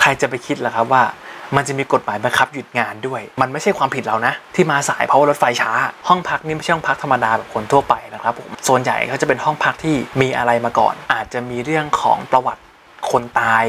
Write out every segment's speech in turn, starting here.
ใครจะไปคิดล่ะครับว่ามันจะมีกฎหมายบังคับหยุดงานด้วยมันไม่ใช่ความผิดเรานะที่มาสายเพราะว่ารถไฟช้าห้องพักนี่ไม่ใช่ห้องพักธรรมดาแบบคนทั่วไปนะครับผมส่วนใหญ่เขาจะเป็นห้องพักที่มีอะไรมาก่อนอาจจะมีเรื่องของประวัติคนตาย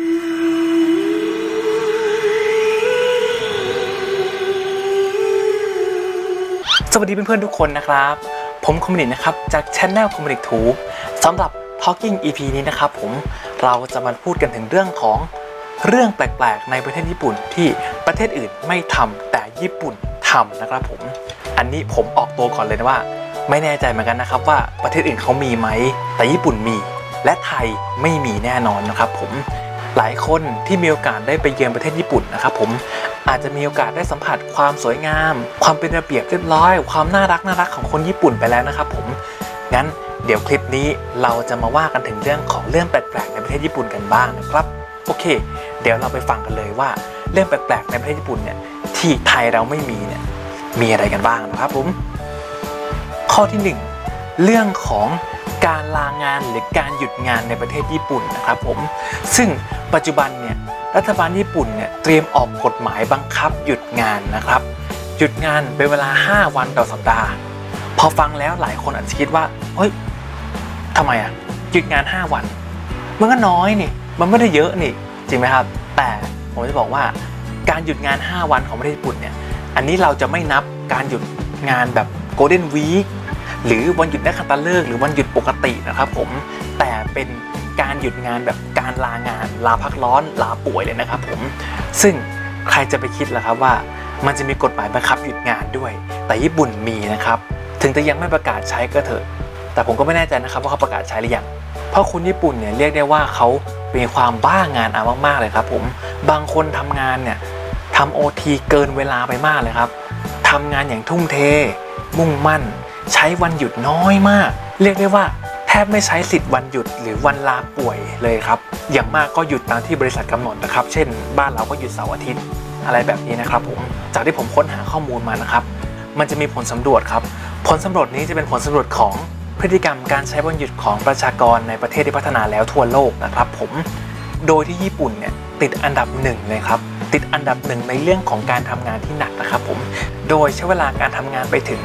สวัสดีเพื่อนๆทุกคนนะครับผมคอมมินินะครับจาก Channel คอมมินิทูบสำหรับ Talking EP นี้นะครับผมเราจะมาพูดกันถึงเรื่องของเรื่องแปลกๆในประเทศญี่ปุ่นที่ประเทศอื่นไม่ทำแต่ญี่ปุ่นทำนะครับผมอันนี้ผมออกตัวก่อนเลยนะว่าไม่แน่ใจเหมือนกันนะครับว่าประเทศอื่นเขามีไหมแต่ญี่ปุ่นมีและไทยไม่มีแน่นอนนะครับผมหลายคนที่มีโอกาสได้ไปเยือนประเทศญี่ปุ่นนะครับผมอาจจะมีโอกาสได้สัมผัสความสวยงามความเป็นระเบียบเรียบร้อยความน่ารักของคนญี่ปุ่นไปแล้วนะครับผมงั้นเดี๋ยวคลิปนี้เราจะมาว่ากันถึงเรื่องของเรื่องแปลกๆในประเทศญี่ปุ่นกันบ้างนะครับโอเคเดี๋ยวเราไปฟังกันเลยว่าเรื่องแปลกๆในประเทศญี่ปุ่นเนี่ยที่ไทยเราไม่มีเนี่ยมีอะไรกันบ้างนะครับผมข้อที่1เรื่องของการลางานหรือการหยุดงานในประเทศญี่ปุ่นนะครับผมซึ่งปัจจุบันเนี่ยรัฐบาลญี่ปุ่นเนี่ยเตรียมออกกฎหมายบังคับหยุดงานนะครับหยุดงานเป็นเวลา5วันต่อสัปดาห์พอฟังแล้วหลายคนอาจจะคิดว่าเฮ้ยทำไมอ่ะหยุดงาน5วันมันก็น้อยนี่มันไม่ได้เยอะนี่จริงไหมครับแต่ผมจะบอกว่าการหยุดงาน5วันของประเทศญี่ปุ่นเนี่ยอันนี้เราจะไม่นับการหยุดงานแบบ Golden Week หรือวันหยุดนักขัตฤกษ์หรือวันหยุดปกตินะครับผมแต่เป็นการหยุดงานแบบการลางานลาพักร้อนลาป่วยเลยนะครับผมซึ่งใครจะไปคิดล่ะครับว่ามันจะมีกฎหมายบังคับหยุดงานด้วยแต่ญี่ปุ่นมีนะครับถึงจะยังไม่ประกาศใช้ก็เถอะแต่ผมก็ไม่แน่ใจนะครับว่าเขาประกาศใช้หรือยังเพราะคนญี่ปุ่นเนี่ยเรียกได้ว่าเขามีความบ้างานมากๆเลยครับผมบางคนทำงานเนี่ยทำ OT เกินเวลาไปมากเลยครับทำงานอย่างทุ่มเทมุ่งมั่นใช้วันหยุดน้อยมากเรียกได้ว่าแทบไม่ใช้สิทธิ์วันหยุดหรือวันลาป่วยเลยครับอย่างมากก็หยุดตามที่บริษัทกำหนดนะครับเช่นบ้านเราก็หยุดเสาร์อาทิตย์อะไรแบบนี้นะครับผมจากที่ผมค้นหาข้อมูลมานะครับมันจะมีผลสำรวจครับผลสำรวจนี้จะเป็นผลสำรวจของพฤติกรรมการใช้วันหยุดของประชากรในประเทศที่พัฒนาแล้วทั่วโลกนะครับผมโดยที่ญี่ปุ่นเนี่ยติดอันดับ1เลยครับติดอันดับ1ในเรื่องของการทำงานที่หนักนะครับผมโดยใช้เวลาการทำงานไปถึง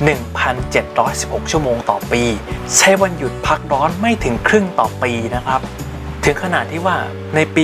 1,716 ชั่วโมงต่อปีใช้วันหยุดพักร้อนไม่ถึงครึ่งต่อปีนะครับถึงขนาดที่ว่าในปี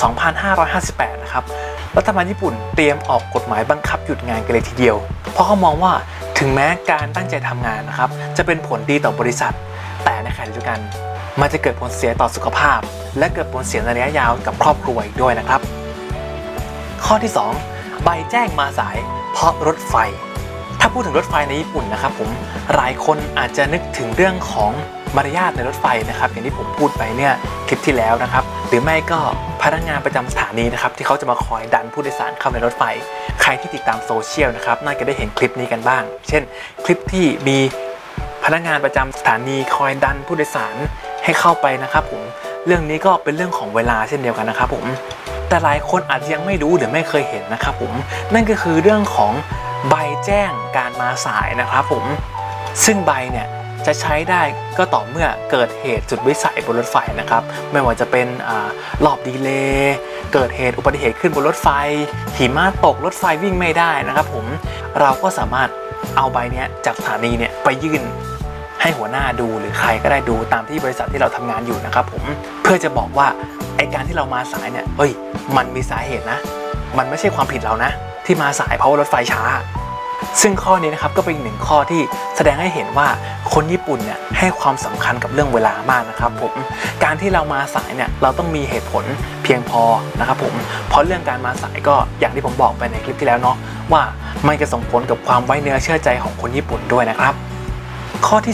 2558 นะครับรัฐบาลญี่ปุ่นเตรียมออกกฎหมายบังคับหยุดงานกันเลยทีเดียวเพราะเขามองว่าถึงแม้การตั้งใจทำงานนะครับจะเป็นผลดีต่อบริษัทแต่ในขณะเดียวกันมันจะเกิดผลเสียต่อสุขภาพและเกิดผลเสียในระยะยาวกับครอบครัวอีกด้วยนะครับข้อที่2ใบแจ้งมาสายเพราะรถไฟถ้าพูดถึงรถไฟในญี่ปุ่นนะครับผมหลายคนอาจจะนึกถึงเรื่องของมารยาทในรถไฟนะครับอย่างที่ผมพูดไปเนี่ยคลิปที่แล้วนะครับหรือไม่ก็พนักงานประจำสถานีนะครับที่เขาจะมาคอยดันผู้โดยสารเข้าในรถไฟใครที่ติดตามโซเชียลนะครับน่าจะได้เห็นคลิปนี้กันบ้างเช่นคลิปที่มีพนักงานประจำสถานีคอยดันผู้โดยสารให้เข้าไปนะครับผมเรื่องนี้ก็เป็นเรื่องของเวลาเช่นเดียวกันนะครับผมแต่หลายคนอาจจะยังไม่รู้หรือไม่เคยเห็นนะครับผมนั่นก็คือเรื่องของใบแจ้งการมาสายนะครับผมซึ่งใบเนี่ยจะใช้ได้ก็ต่อเมื่อเกิดเหตุสุดวิสัยบนรถไฟนะครับไม่ว่าจะเป็นรอบดีเลย์เกิดเหตุอุบัติเหตุขึ้นบนรถไฟหิมะตกรถไฟวิ่งไม่ได้นะครับผมเราก็สามารถเอาใบนี้จากสถานีเนี่ยไปยื่นให้หัวหน้าดูหรือใครก็ได้ดูตามที่บริษัทที่เราทำงานอยู่นะครับผมเพื่อจะบอกว่าไอการที่เรามาสายเนี่ยมันมีสาเหตุนะมันไม่ใช่ความผิดเรานะที่มาสายเพราะรถไฟช้าซึ่งข้อนี้นะครับก็เป็นอีกหนึ่งข้อที่แสดงให้เห็นว่าคนญี่ปุ่นเนี่ยให้ความสำคัญกับเรื่องเวลามากนะครับผมการที่เรามาสายเนี่ยเราต้องมีเหตุผลเพียงพอนะครับผมเพราะเรื่องการมาสายก็อย่างที่ผมบอกไปในคลิปที่แล้วเนาะว่ามันจะส่งผลกับความไว้เนื้อเชื่อใจของคนญี่ปุ่นด้วยนะครับข้อที่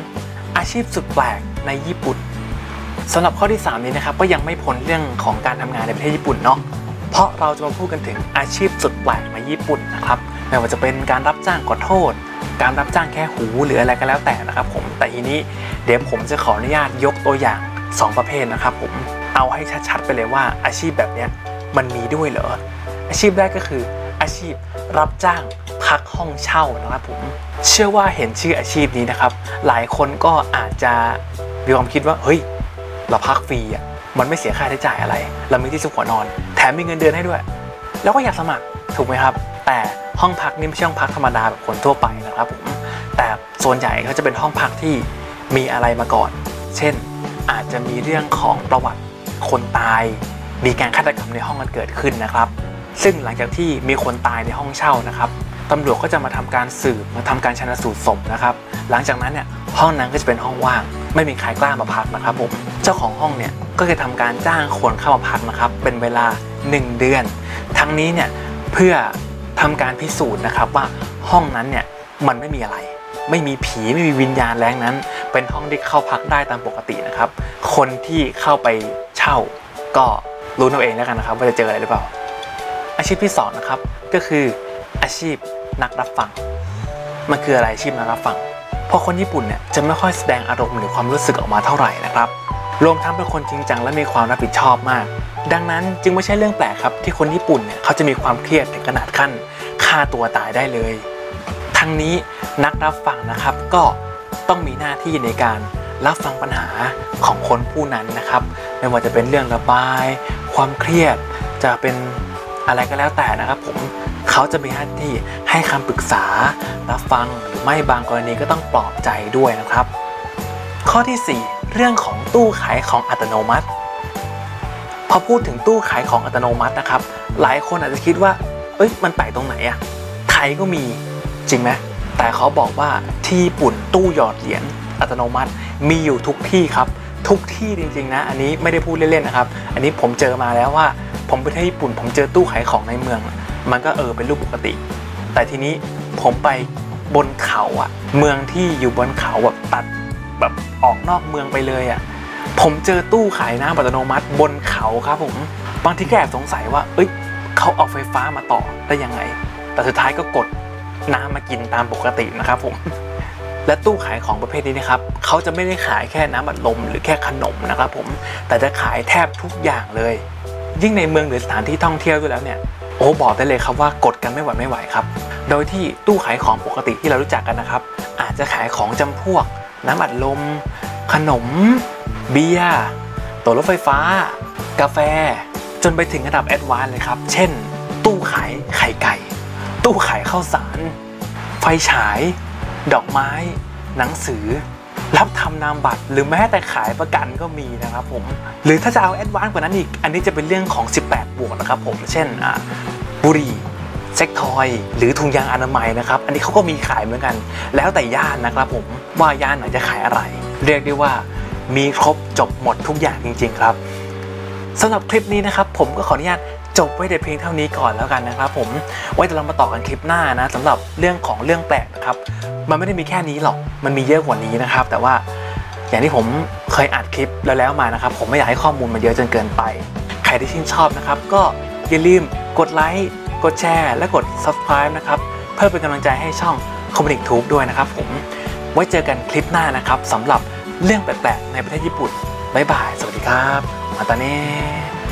3อาชีพสุดแปลกในญี่ปุ่นสำหรับข้อที่3นี้นะครับก็ยังไม่พ้นเรื่องของการทำงานในประเทศญี่ปุ่นเนาะเพราะเราจะมาพูดกันถึงอาชีพสุดแปลกในญี่ปุ่นนะครับไม่ว่าจะเป็นการรับจ้างขอโทษการรับจ้างแค่หูหรืออะไรก็แล้วแต่นะครับผมแต่ทีนี้เดี๋ยวผมจะขออนุญาตยกตัวอย่าง2ประเภทนะครับผมเอาให้ชัดๆไปเลยว่าอาชีพแบบนี้มันมีด้วยเหรออาชีพแรกก็คืออาชีพรับจ้างพักห้องเช่านะครับผมเชื่อว่าเห็นชื่ออาชีพนี้นะครับหลายคนก็อาจจะมีความคิดว่าเฮ้ยเราพักฟรีมันไม่เสียค่าใช้จ่ายอะไรเรามีที่ซุกหัวนอนแถมมีเงินเดือนให้ด้วยแล้วก็อยากสมัครถูกไหมครับแต่ห้องพักนี่ไม่ใช่ห้องพักธรรมดาแบบคนทั่วไปนะครับผมแต่ส่วนใหญ่เขาจะเป็นห้องพักที่มีอะไรมาก่อนเช่นอาจจะมีเรื่องของประวัติคนตายมีการฆาตกรรมในห้องกันเกิดขึ้นนะครับซึ่งหลังจากที่มีคนตายในห้องเช่านะครับตำรวจก็จะมาทำการสืบมาทำการชันสูตรศพนะครับหลังจากนั้นเนี่ยห้องนั้นก็จะเป็นห้องว่างไม่มีใครกล้ามาพักนะครับผมเจ้าของห้องเนี่ยก็จะทำการจ้างคนเข้ามาพักนะครับเป็นเวลา1 เดือนทั้งนี้เนี่ยเพื่อทำการพิสูจน์นะครับว่าห้องนั้นเนี่ยมันไม่มีอะไรไม่มีผีไม่มีวิญญาณแรงนั้นเป็นห้องที่เข้าพักได้ตามปกตินะครับคนที่เข้าไปเช่าก็รู้เอาเองแล้วกันนะครับว่าจะเจออะไรหรือเปล่าอาชีพที่2นะครับก็คืออาชีพนักรับฟังมันคืออะไรอาชีพนักรับฟังเพราะคนญี่ปุ่นเนี่ยจะไม่ค่อยแสดงอารมณ์หรือความรู้สึกออกมาเท่าไหร่นะครับรวมทั้งเป็นคนจริงจังและมีความรับผิดชอบมากดังนั้นจึงไม่ใช่เรื่องแปลกครับที่คนญี่ปุ่นเนี่ยเขาจะมีความเครียดถึงขนาดขั้นฆ่าตัวตายได้เลยทั้งนี้นักรับฟังนะครับก็ต้องมีหน้าที่ในการรับฟังปัญหาของคนผู้นั้นนะครับไม่ว่าจะเป็นเรื่องระบายความเครียดจะเป็นอะไรก็แล้วแต่นะครับผมเขาจะมีหน้าที่ให้คำปรึกษารับฟังหรือไม่บางกรณีก็ต้องปลอบใจด้วยนะครับข้อที่4เรื่องของตู้ขายของอัตโนมัติพอพูดถึงตู้ขายของอัตโนมัตินะครับหลายคนอาจจะคิดว่ามันแปลกตรงไหนอะไทยก็มีจริงไหมแต่เขาบอกว่าที่ญี่ปุ่นตู้หยอดเหรียญอัตโนมัติมีอยู่ทุกที่ครับทุกที่จริงๆนะอันนี้ไม่ได้พูดเล่นๆนะครับอันนี้ผมเจอมาแล้วว่าผมไปที่ญี่ปุ่นผมเจอตู้ขายของในเมืองมันก็เป็นรูปปกติแต่ทีนี้ผมไปบนเขาอะเมืองที่อยู่บนเขาแบบตัดแบบออกนอกเมืองไปเลยอะผมเจอตู้ขายน้ำอัตโนมัติบนเขาครับผมบางทีก็แอบสงสัยว่าเขาเอาไฟฟ้ามาต่อได้ยังไงแต่สุดท้ายก็กดน้ำมากินตามปกตินะครับผมและตู้ขายของประเภทนี้นะครับเขาจะไม่ได้ขายแค่น้ำอัดลมหรือแค่ขนมนะครับผมแต่จะขายแทบทุกอย่างเลยยิ่งในเมืองหรือสถานที่ท่องเที่ยวด้วยแล้วเนี่ยบอกได้เลยครับว่ากดกันไม่ไหวครับโดยที่ตู้ขายของปกติที่เรารู้จักกันนะครับอาจจะขายของจำพวกน้ำอัดลมขนมเบียร์ตั๋วรถไฟฟ้ากาแฟจนไปถึงระดับแอดวานซ์เลยครับเช่นตู้ขายไข่ไก่ตู้ขายข้าวสารไฟฉายดอกไม้หนังสือรับทำนามบัตรหรือแม้แต่ขายประกันก็มีนะครับผมหรือถ้าจะเอาแอดวานซ์กว่านั้นอีกอันนี้จะเป็นเรื่องของ18 บวกนะครับผมเช่นบุหรี่เซ็กทอยหรือถุงยางอนามัยนะครับอันนี้เขาก็มีขายเหมือนกันแล้วแต่ย่านนะครับผมว่าย่านไหนจะขายอะไรเรียกได้ว่ามีครบจบหมดทุกอย่างจริงๆครับสำหรับคลิปนี้นะครับผมก็ขออนุญาตจบไว้แต่เพียงเท่านี้ก่อนแล้วกันนะครับผมไว้เดี๋ยวเรามาต่อกันคลิปหน้านะสำหรับเรื่องของเรื่องแปลกนะครับมันไม่ได้มีแค่นี้หรอกมันมีเยอะกว่านี้นะครับแต่ว่าอย่างที่ผมเคยอัดคลิปแล้วมานะครับผมไม่อยากให้ข้อมูลมันเยอะจนเกินไปใครที่ชื่นชอบนะครับก็อย่าลืมกดไลค์กดแชร์และกด Subscribe นะครับเพื่อเป็นกำลังใจให้ช่อง Comic Tube ด้วยนะครับผมไว้เจอกันคลิปหน้านะครับสำหรับเรื่องแปลกๆในประเทศญี่ปุ่นบ๊ายบายสวัสดีครับมาตาเน่